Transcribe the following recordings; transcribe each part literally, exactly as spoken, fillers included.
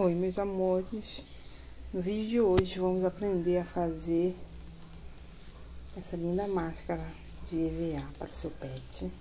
Oi, meus amores, no vídeo de hoje vamos aprender a fazer essa linda máscara de E V A para o seu pet.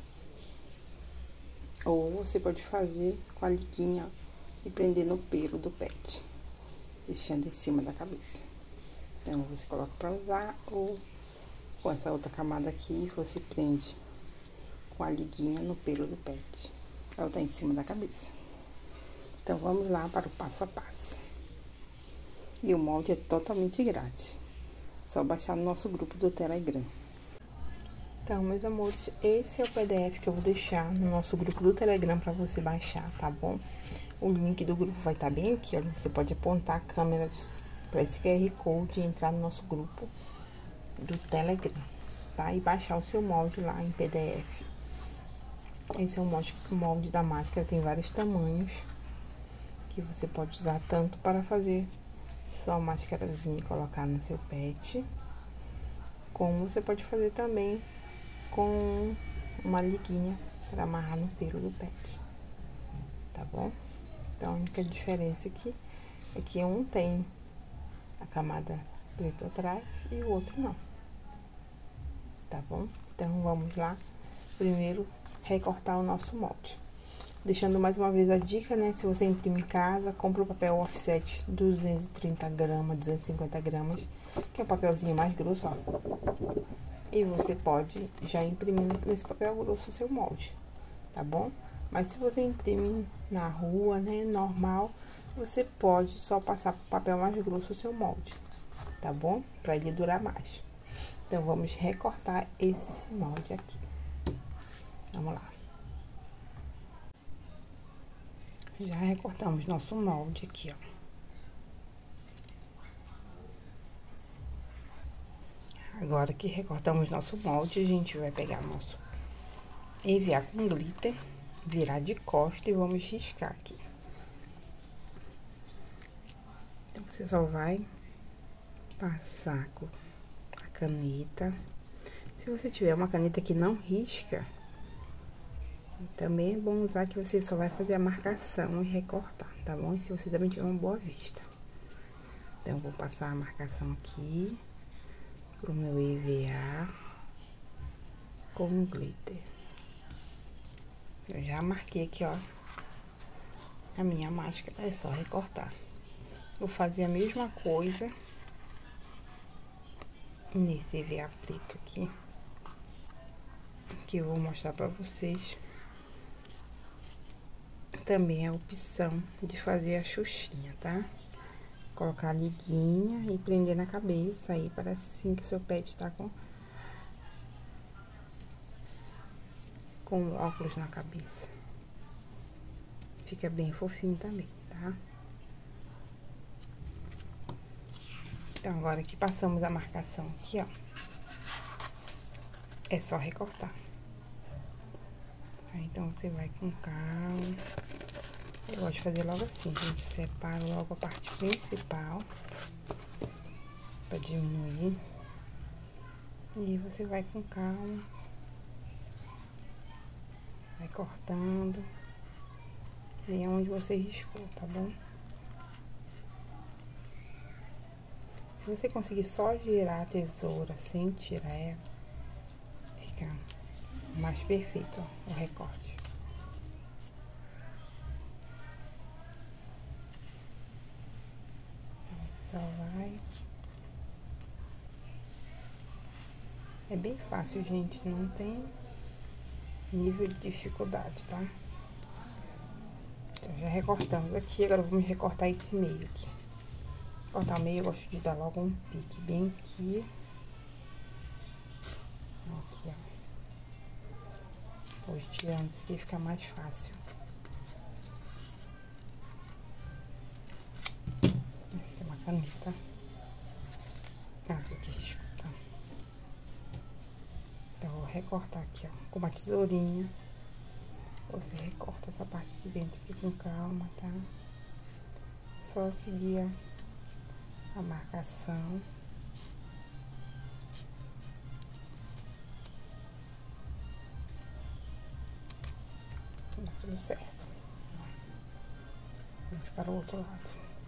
Ou você pode fazer com a liguinha e prender no pelo do pet, deixando em cima da cabeça. Então você coloca para usar, ou com essa outra camada aqui você prende com a liguinha no pelo do pet, ela tá em cima da cabeça. Então vamos lá para o passo a passo. E o molde é totalmente grátis, só baixar no nosso grupo do Telegram. Então, meus amores, esse é o P D F que eu vou deixar no nosso grupo do Telegram para você baixar, tá bom? O link do grupo vai estar bem aqui, olha, você pode apontar a câmera para esse Q R Code e entrar no nosso grupo do Telegram, tá? E baixar o seu molde lá em P D F. Esse é o molde, o molde da máscara, tem vários tamanhos, que você pode usar tanto para fazer só a máscarazinha e colocar no seu pet, como você pode fazer também com uma liguinha para amarrar no pelo do pet, tá bom? Então, a única diferença aqui é que um tem a camada preta atrás e o outro não, tá bom? Então, vamos lá, primeiro recortar o nosso molde. Deixando mais uma vez a dica, né? Se você imprime em casa, compra o papel offset duzentos e trinta gramas, duzentos e cinquenta gramas, que é o papelzinho mais grosso, ó. E você pode já imprimir nesse papel grosso o seu molde, tá bom? Mas se você imprime na rua, né, normal, você pode só passar pro papel mais grosso o seu molde, tá bom? Pra ele durar mais. Então, vamos recortar esse molde aqui. Vamos lá. Já recortamos nosso molde aqui, ó. Agora que recortamos nosso molde, a gente vai pegar nosso E V A com glitter, virar de costa e vamos riscar aqui. Então, você só vai passar com a caneta. Se você tiver uma caneta que não risca, também é bom usar, que você só vai fazer a marcação e recortar, tá bom? E se você também tiver uma boa vista. Então, eu vou passar a marcação aqui pro meu E V A com glitter. Eu já marquei aqui, ó, a minha máscara, é só recortar. Vou fazer a mesma coisa nesse E V A preto aqui, que eu vou mostrar pra vocês. Também a opção de fazer a xuxinha, tá? Colocar a liguinha e prender na cabeça, aí parece assim que seu pet tá com com óculos na cabeça. Fica bem fofinho também, tá? Então, agora que passamos a marcação aqui, ó, é só recortar. Aí, então, você vai com calma. Eu gosto de fazer logo assim, a gente separa logo a parte principal pra diminuir. E você vai com calma, vai cortando bem onde você riscou, tá bom? Se você conseguir só girar a tesoura sem tirar ela, fica mais perfeito, ó, o recorte. Só vai. É bem fácil, gente, não tem nível de dificuldade, tá? Então, já recortamos aqui, agora vamos recortar esse meio aqui. Cortar o meio, eu gosto de dar logo um pique bem aqui. Aqui, ó. Vou estirando isso aqui, fica mais fácil. Essa aqui é uma caneta. Ah, essa aqui, risco, tá? Então, vou recortar aqui, ó, com uma tesourinha. Você recorta essa parte de dentro aqui com calma, tá? Só seguir a, a marcação. Tá tudo certo. Vamos para o outro lado.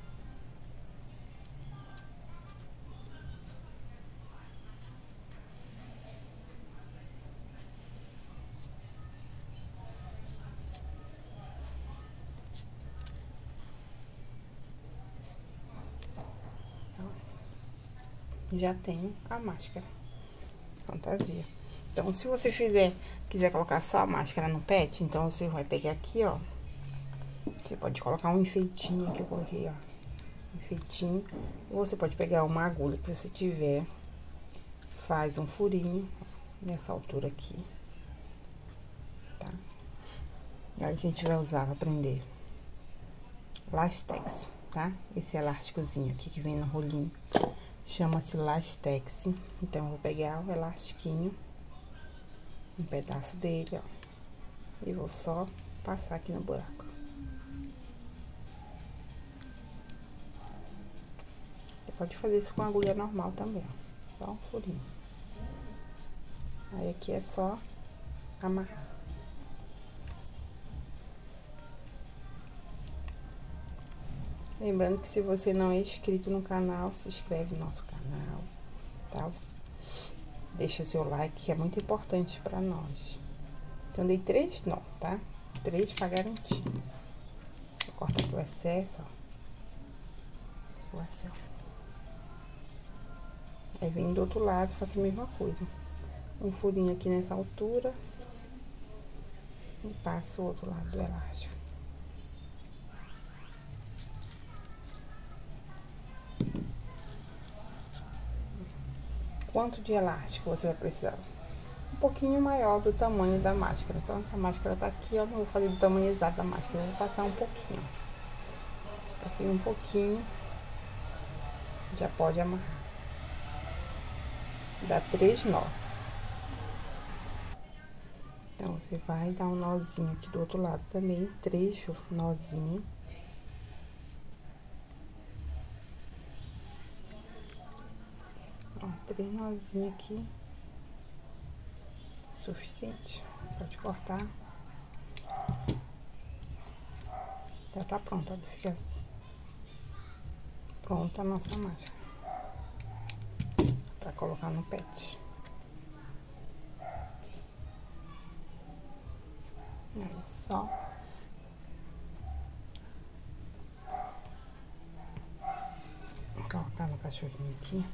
já tenho a máscara fantasia. Então, se você fizer, quiser colocar só a máscara no pet, então você vai pegar aqui, ó. Você pode colocar um enfeitinho que eu coloquei, ó. Enfeitinho. Ou você pode pegar uma agulha que você tiver, faz um furinho nessa altura aqui, tá? E aí a gente vai usar pra prender Lastex, tá? Esse elásticozinho aqui que vem no rolinho chama-se Lastex. Então, eu vou pegar o elastiquinho, um pedaço dele, ó, e vou só passar aqui no buraco. Você pode fazer isso com agulha normal também, ó, só um furinho. Aí, aqui é só amarrar. Lembrando que se você não é inscrito no canal, se inscreve no nosso canal, tá? Deixa seu like, que é muito importante pra nós. Então, dei três nó, tá? Três pra garantir. Vou cortar aqui o excesso, ó. Vou assim, ó. Aí, vem do outro lado, faço a mesma coisa. Um furinho aqui nessa altura. E passo o outro lado do elástico. Quanto de elástico você vai precisar? Um pouquinho maior do tamanho da máscara. Então, essa máscara tá aqui, ó. Não vou fazer do tamanho exato da máscara. Eu vou passar um pouquinho. Passei um pouquinho. Já pode amarrar. Dá três nó. Então, você vai dar um nozinho aqui do outro lado também. Três nozinhos. Ó, três nozinhos aqui. Suficiente. Pode cortar. Já tá pronta, ó. Fica pronta a nossa máscara. Pra colocar no pet. Aí, só. Vou colocar no cachorrinho aqui.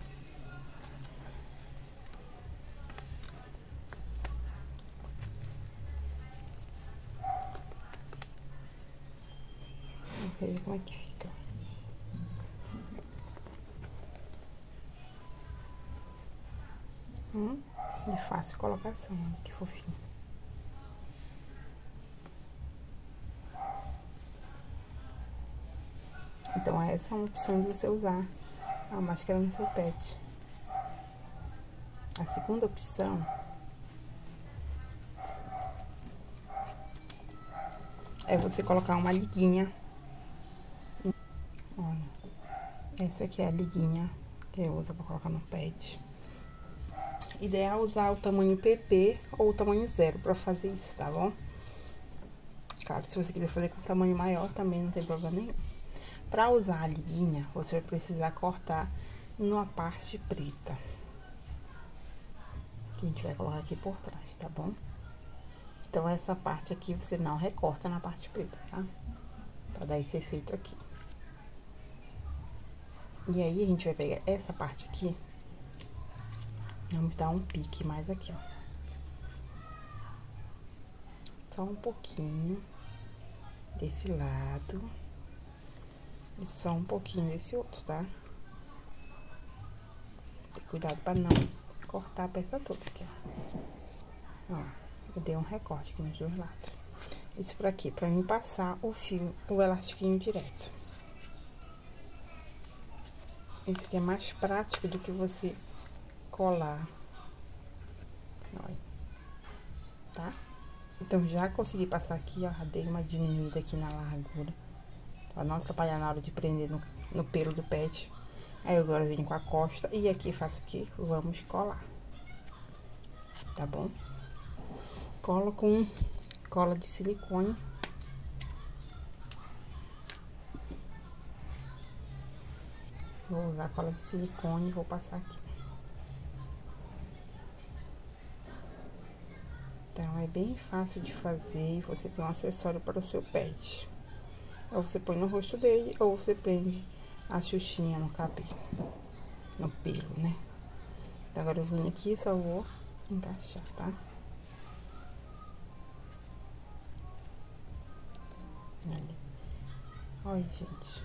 Vamos ver como é que fica. Hum, de fácil colocação, ó, que fofinho. Então, essa é uma opção de você usar a máscara no seu pet. A segunda opção é você colocar uma liguinha. Olha, essa aqui é a liguinha que eu uso pra colocar no pet. Ideal usar o tamanho P P ou o tamanho zero pra fazer isso, tá bom? Claro, se você quiser fazer com tamanho maior também não tem problema nenhum. Pra usar a liguinha, você vai precisar cortar numa parte preta. Que a gente vai colocar aqui por trás, tá bom? Então, essa parte aqui você não recorta na parte preta, tá? Pra dar esse efeito aqui. E aí, a gente vai pegar essa parte aqui. Vamos dar um pique mais aqui, ó. Só um pouquinho desse lado. E só um pouquinho desse outro, tá? Tem cuidado pra não cortar a peça toda aqui, ó. Ó, eu dei um recorte aqui nos dois lados. Isso pra quê? Pra mim passar o fio, o elastiquinho direto. Esse aqui é mais prático do que você colar. Olha. Tá? Então, já consegui passar aqui, ó. Dei uma diminuída aqui na largura. Pra não atrapalhar na hora de prender no, no pelo do pet. Aí, agora eu venho com a costa. E aqui faço o quê? Vamos colar. Tá bom? Colo com cola de silicone. Vou usar cola de silicone e vou passar aqui. Então, é bem fácil de fazer e você tem um acessório para o seu pet. Ou você põe no rosto dele, ou você prende a xuxinha no cabelo, no pelo, né? Agora eu vim aqui e só vou encaixar, tá? Olha. Olha, gente.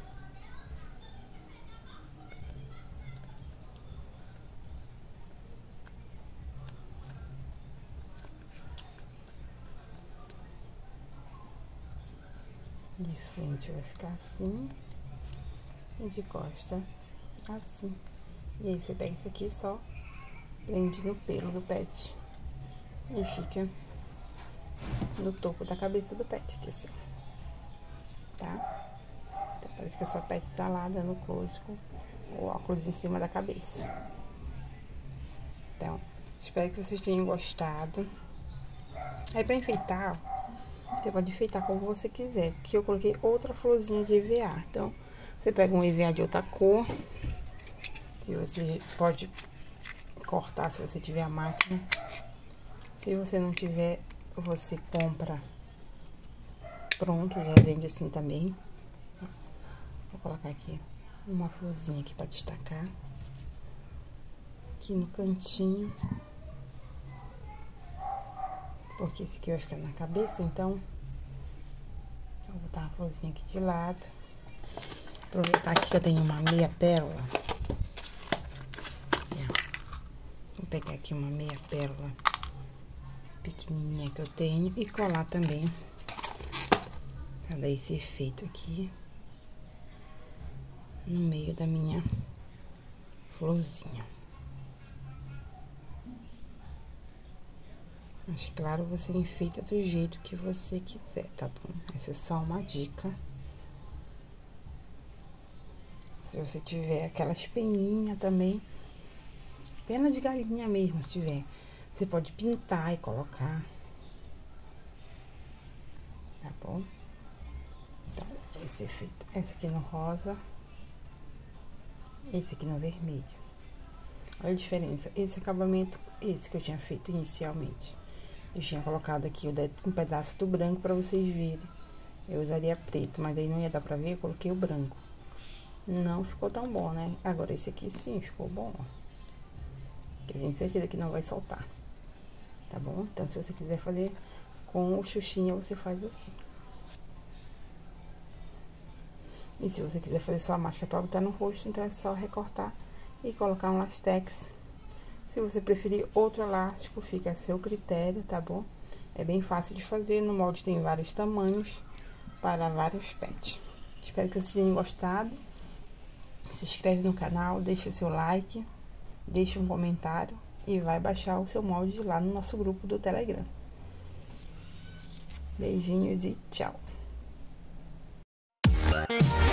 De frente vai ficar assim. E de costa assim. E aí você pega isso aqui e só prende no pelo do pet. E fica no topo da cabeça do pet aqui, assim. Tá? Então, parece que a sua pet tá lá dando close com o óculos em cima da cabeça. Então, espero que vocês tenham gostado. Aí, pra enfeitar, você pode enfeitar como você quiser, porque eu coloquei outra florzinha de E V A. Então, você pega um E V A de outra cor. Se você pode cortar, se você tiver a máquina. Se você não tiver, você compra pronto, já vende assim também. Vou colocar aqui uma florzinha aqui pra destacar. Aqui no cantinho. Porque esse aqui vai ficar na cabeça, então vou botar uma florzinha aqui de lado. Aproveitar aqui que eu tenho uma meia pérola. Vou pegar aqui uma meia pérola pequenininha que eu tenho e colar também pra dar esse efeito aqui no meio da minha florzinha. Mas claro, você enfeita do jeito que você quiser, tá bom? Essa é só uma dica. Se você tiver aquelas peninhas também, pena de galinha mesmo, se tiver, você pode pintar e colocar. Tá bom? Então, esse efeito. Esse aqui no rosa. Esse aqui no vermelho. Olha a diferença. Esse acabamento, esse que eu tinha feito inicialmente. Eu tinha colocado aqui um pedaço do branco pra vocês verem. Eu usaria preto, mas aí não ia dar pra ver, eu coloquei o branco. Não ficou tão bom, né? Agora esse aqui sim ficou bom, ó. Que a gente certeza que não vai soltar. Tá bom? Então, se você quiser fazer com o xuxinha, você faz assim. E se você quiser fazer só a máscara pra botar no rosto, então é só recortar e colocar um lastex. Se você preferir outro elástico, fica a seu critério, tá bom? É bem fácil de fazer, no molde tem vários tamanhos para vários pets. Espero que vocês tenham gostado. Se inscreve no canal, deixa o seu like, deixa um comentário e vai baixar o seu molde lá no nosso grupo do Telegram. Beijinhos e tchau!